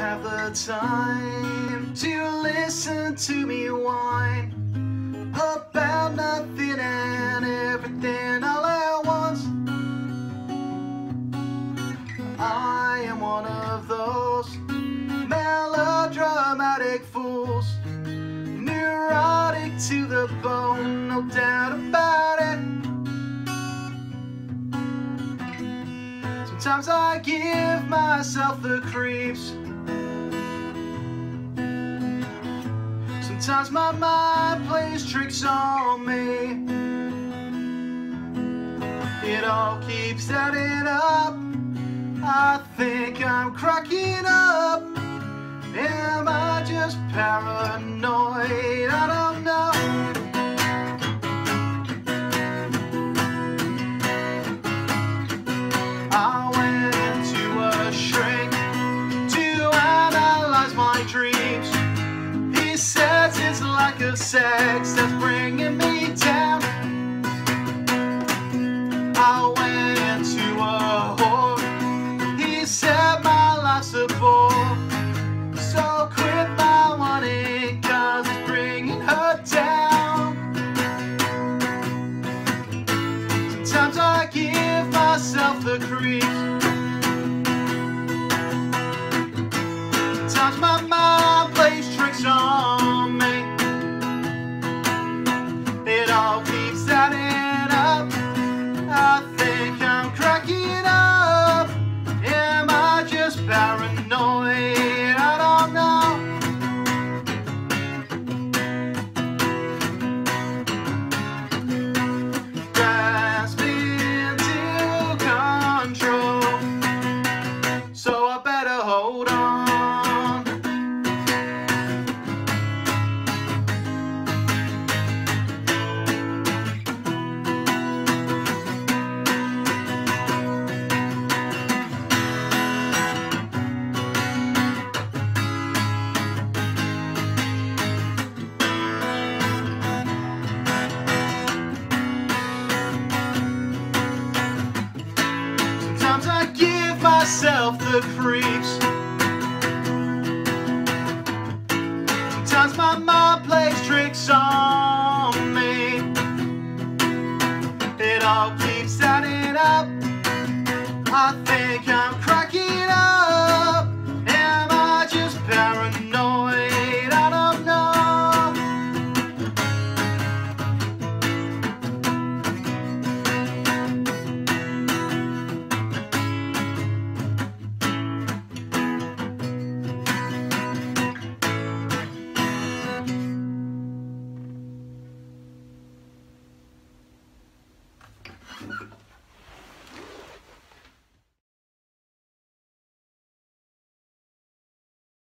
have the time to listen to me whine about nothing and everything all at once. I am one of those melodramatic fools, neurotic to the bone, no doubt about it. Sometimes I give myself the creeps. Sometimes my mind plays tricks on me. It all keeps adding up. I think I'm cracking up. Am I just paranoid? I don't know. I went into a shrink to analyze my dreams. He says it's lack of sex that's bringing me down. I went into a whore. He said my life's a bore. So quit my wanting, cause it's bringing her down. Sometimes I give myself the creeps. Sometimes my mind plays tricks on me. It all keeps adding up. I think I'm cracking up. Am I just paranoid? I don't know. Grasping to control, so I better hold on. Sometimes I give myself the creeps. Sometimes my mind plays tricks on me. It all keeps adding up. I think I'm cracking up. Am I just paranoid? I don't know.